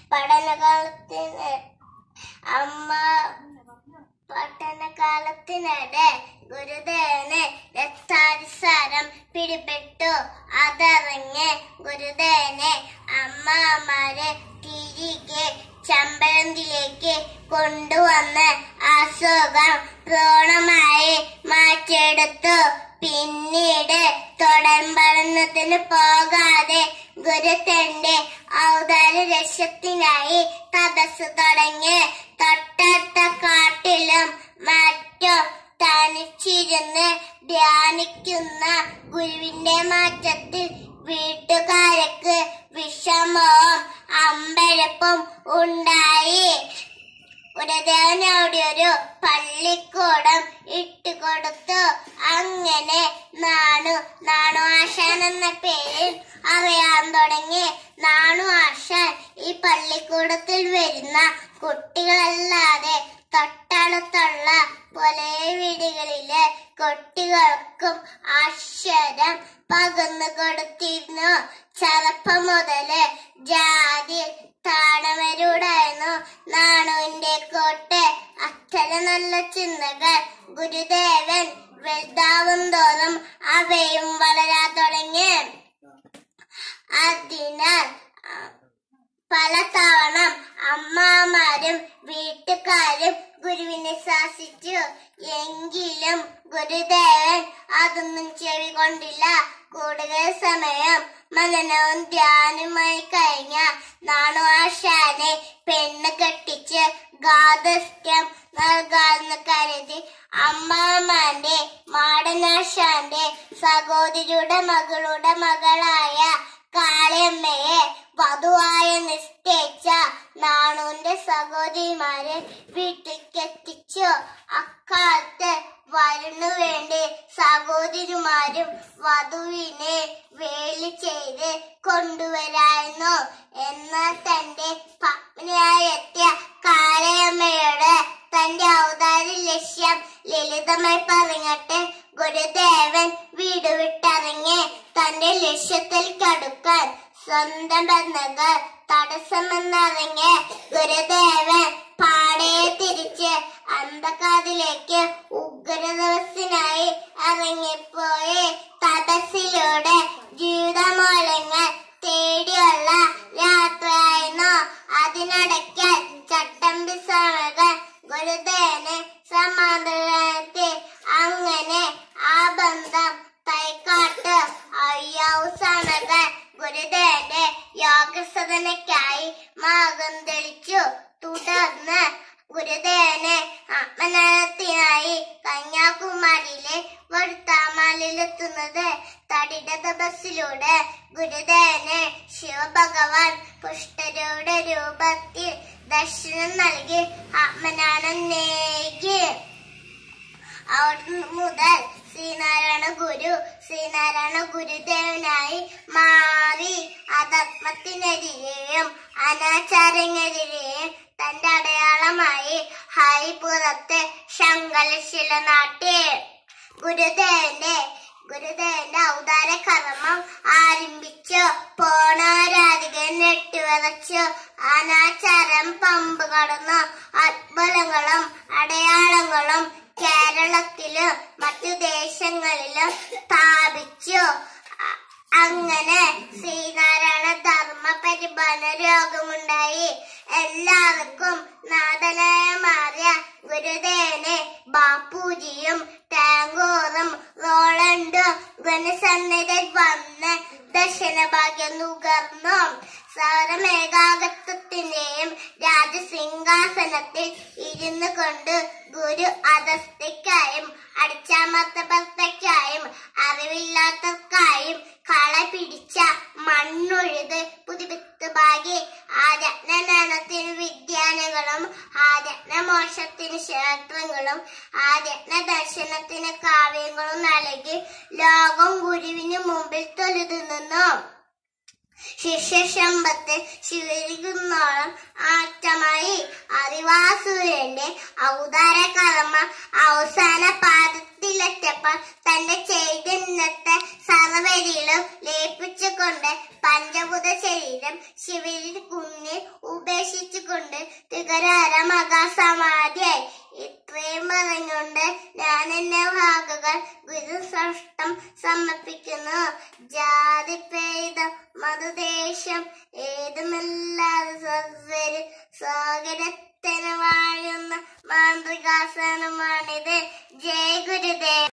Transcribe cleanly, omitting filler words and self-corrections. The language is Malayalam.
പഠനകാലത്തിന് അമ്മ പഠനകാലത്തിനിടെ ഗുരുദേവന് രക്താതിസാരം പിടിപെട്ടു. അതറിഞ്ഞ് ഗുരുദേവനെ അമ്മമാര് തിരികെ ചമ്പഴന്തിയിലേക്ക് കൊണ്ടുവന്ന് അസുഖം പൂർണ്ണമായി മാറ്റിയെടുത്തു. പിന്നീട് തുടർപഠനത്തിന് പോകാതെ ഗുരു തന്റെ ഔദാര്യ രക്ഷത്തിനായി തപസ് തുടങ്ങി. തൊട്ടടുത്ത കാട്ടിലും മറ്റും തനിച്ചിരുന്ന് ധ്യാനിക്കുന്ന ഗുരുവിന്റെ മാറ്റത്തിൽ വീട്ടുകാർക്ക് വിഷമവും അമ്പരപ്പും ഉണ്ടായി. ഗുരുദേവൻ അവിടെ ഒരു പള്ളിക്കൂടം ഇട്ടുകൊടുത്തു. അങ്ങനെ നാണു ആശാൻ എന്ന പേരിൽ അറിയാൻ തുടങ്ങി. നാണു ആശാൻ ഈ പള്ളിക്കൂടത്തിൽ വരുന്ന കുട്ടികളല്ലാതെ തൊട്ടടുത്തുള്ള പല വീടുകളിലെ കുട്ടികൾക്കും അക്ഷരം പകർന്നു കൊടുത്തിരുന്നു. ചെറുപ്പം മുതല് ജാതി താണവരോടായിരുന്നു നാണുവിന്റെ കോട്ട്. അത്തരം നല്ല ചിന്തകൾ ഗുരുദേവൻ വലുതാവും തോറും അവയും വളരാൻ തുടങ്ങി. അതിനാൽ പലതവണ അമ്മമാരും വീട്ടുകാരും ഗുരുവിനെ ശാസിച്ചു. എങ്കിലും ഗുരുദേവൻ അതൊന്നും ചെവി കൊണ്ടില്ല. കൂടുതൽ സമയം മനനവും ധ്യാനവുമായി കഴിഞ്ഞ നാണു ആശാനെ പെണ്ണ് കെട്ടിച്ച് ഗാർഹസ്ഥ്യം നൽകാമെന്ന് കരുതി അമ്മാമാന്റെ മാടനാശാന്റെ സഹോദരിയുടെ മകളുടെ മകളായ കാളിയമ്മയെ വധുവായി നിശ്ചയിച്ച നാണുവിന്റെ സഹോദരിമാരെ വീട്ടിലേക്കെത്തിച്ചു. അക്കാലത്ത് വരനു വേണ്ടി സഹോദരിമാരും വധുവിനെ വേലി ചെയ്ത് കൊണ്ടുവരായിരുന്നു. എന്നാൽ തന്റെ പത്നിയായി എത്തിയ കാളിയമ്മയോട് തന്റെ ഔദാര്യ ലക്ഷ്യം ലളിതമായി പറഞ്ഞിട്ട് ഗുരുദേവൻ വീട് വിട്ടിറങ്ങി. തന്റെ ലക്ഷ്യത്തിൽ കടുക്കാൻ സ്വന്തം ബന്ധങ്ങൾ തടസ്സമെന്നറിഞ്ഞ് ഗുരുദേവൻ പാടെ തിരിച്ച് അന്ധകാരത്തിലേക്ക് ഉഗ്രതപസ്സിനായി ഇറങ്ങിപ്പോയി. തപസ്സിലൂടെ ജീവിതമൂല്യങ്ങൾ തേടിയുള്ള യാത്രയായിരുന്നു. അതിനിടയ്ക്ക് ചട്ടമ്പി സ്വാമികൾ ഗുരുദേവനെ സമാധാനത്തിൽ. അങ്ങനെ ആ ബന്ധം തൈക്കാട്ട് അയ്യാവു സ്വാമികൾ ഗുരുദേവന്റെ യോഗസാധനയ്ക്കായി മാർഗം തെളിച്ചു. തുടർന്ന് ഗുരുദേവനെ ആത്മജ്ഞാനത്തിനായി കന്യാകുമാരിയിലെ വടുത്താമലയിലെത്തുന്നത്. തടിയുടെ തപസ്സിലൂടെ ഗുരുദേവന് ശിവഭഗവാൻ പുഷ്ടരുടെ രൂപത്തിൽ ദർശനം നൽകി ആത്മജ്ഞാനം നേകി. അവിടെ മുതൽ ശ്രീനാരായണ ഗുരുദേവനായി മാറി. അധർമ്മത്തിനെതിരെയും അനാചാരത്തിനെതിരെയും തന്റെ അടയാളമായി ഹരിപുരത്ത് ശങ്കരശില നാട്ടി. ഗുരുദേവന്റെ ഔദാര കർമ്മം ആരംഭിച്ചു. പോണാരാധികൻ നെട്ടുവിറച്ചു. അനാചാരം പമ്പ് കടന്നു. അത്ഭുതങ്ങളും അടയാളങ്ങളും കേരളത്തിലും മറ്റു ദേശങ്ങളിലും സ്ഥാപിച്ചു. അങ്ങനെ ശ്രീനാരായണ ധർമ്മ പരിപാലന രോഗമുണ്ടായി. എല്ലാവർക്കും നാഥനായ മാറിയ ഗുരുദേവനെ ബാപ്പുജിയും ടാഗോറും റോളണ്ടും ഗുണസന്നിധിയിൽ വന്ന് ദർശനഭാഗ്യം നുകർന്നു. സർവമേകാഗത്വത്തിന്റെയും രാജസിംഹാസനത്തിൽ ഇരുന്നു കൊണ്ട് ഗുരു അധസ്ഥയ്ക്കായും അടിച്ചമർത്തപ്പെട്ടയ്ക്കായും അറിവില്ലാത്തവർക്കായും കള പിടിച്ച മണ്ണൊഴുത് പുതുവിത്ത് ഭാഗി. ആധ്യാത്മജ്ഞാനത്തിന് വിദ്യാനങ്ങളും ആധ്യാത്മമോക്ഷത്തിന് ക്ഷേത്രങ്ങളും ആധ്യാത്മ ദർശനത്തിന് കാവ്യങ്ങളും നൽകി ലോകം ഗുരുവിന് മുമ്പിൽ തൊഴുതു നിന്നു. ശിഷ്യശമ്പത്ത് ശിവരികുന്നോളം ആറ്റമായി അറിവാസുരന്റെ ഔദാര കർമ്മ അവസാന പാദത്തിലെത്തപ്പോൾ തന്റെ ചൈതന്യത്തെ സർവരിലും ലയിപ്പിച്ചുകൊണ്ട് പഞ്ചഭൂത ശരീരം ശിവരിൽ കുന്നിൽ ഉപേക്ഷിച്ചുകൊണ്ട് തികരാര മഹാസമാധിയായി. ഇത്രയും പറഞ്ഞുകൊണ്ട് ഞാൻ എന്റെ വാക്കുകൾ ഗുരുസഷ്ടം സമർപ്പിക്കുന്നു. ജാതിഭേദം മതദേശം ഏതുമല്ലാതെ സ്വാഗതത്തിന് വാഴുന്ന മാന്ത്രികാസനമാണിത്. ജയ ഗുരുദേവ്.